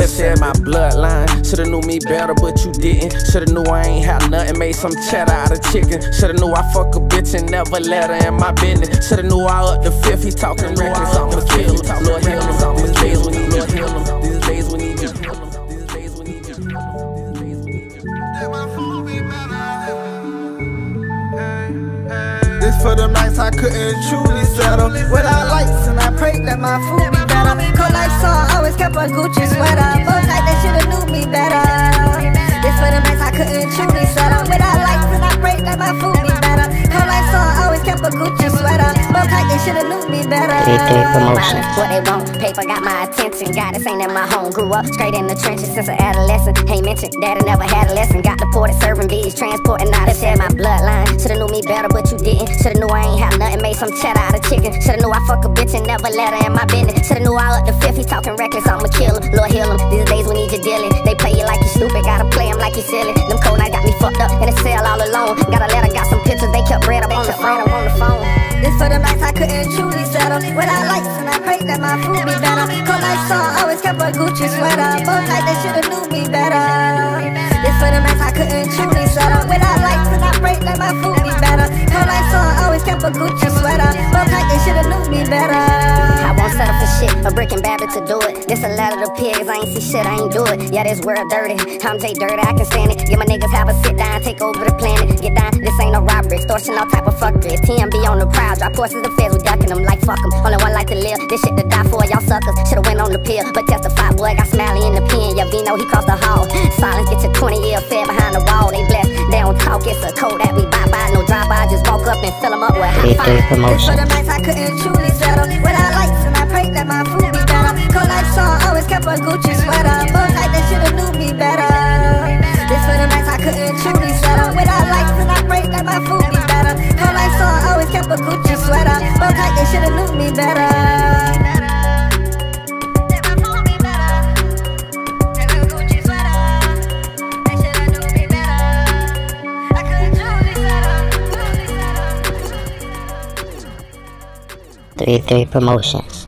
They said my bloodline. Shoulda knew me better, but you didn't. Shoulda knew I ain't had nothing, made some cheddar out of chicken. Shoulda knew I fuck a bitch and never let her in my business. Shoulda knew I up the fifth, he talking reckless, I'ma kill him. Lord heal him, these days when he Lord heal him. These days when he just heal him. These days when he just heal him. This for the nights I couldn't truly settle without lights, and I prayed that my food be better. Cold like song, always kept a Gucci sweater. Both like they shoulda knew me better. This for the nights I couldn't truly settle without lights, and I prayed that my food be better. Cold like song, always kept a Gucci sweater. Both like they shoulda knew me better. Promotion. What they want, paper got my attention. God, this ain't in my home. Grew up straight in the trenches since an adolescent. Ain't mentioned daddy never had a lesson. Got deported, serving bees, transporting out. They said my bloodline. Shoulda knew me better, but you didn't. Shoulda knew I ain't had nothing, made some cheddar out of chicken. Shoulda knew I fuck a bitch and never let her in my business. Shoulda knew I up the fifth, he talking reckless, I'ma kill him. Lord heal him, these days we need you dealing. They play you like you stupid, gotta play him like you silly. Them cold nights got me fucked up in a cell all alone. Got a letter, got some pictures, they kept bread up on the phone. This for the nights I couldn't truly settle without lights, and I prayed that my food be better. Cold like song, always kept a Gucci sweater. Both like they shoulda knew me better. This for the nights I couldn't truly settle without lights, and I prayed that my food be better. Cold like song, always kept a Gucci sweater. Both like they shoulda knew me better. I won't settle for shit, a brick and Babbitt to do it. This a letter to pigs, I ain't see shit, I ain't do it. Yeah, this world dirty, I'm Jay Dirty, I can stand it. Get my niggas have a sit down, take over the planet. Get down, this ain't no robbery, extortion, all type of fuckery. It's TMB on the prowl, drop horses the feds, we ducking them like fuck them. Only one life to live, this shit to die for, y'all suckers. Shoulda went on the pill, but testify, boy, got Smiley in the pen. Yeah, Vino, he crossed the hall. Silence, get your 20-year fed behind the wall. They blessed, they don't talk, it's a code that we buy by. No drive-by, just walk up and fill them up with high five. This for the nights I couldn't truly settle without lights, and I prayed that my food be better. Cold like song, always kept a Gucci sweater. Both like they shoulda knew me better. This for the nights I couldn't truly settle without lights, and I prayed that my food be better. Cold like song, always kept a Gucci sweater. Both like they shoulda knew me better. Three Promotions.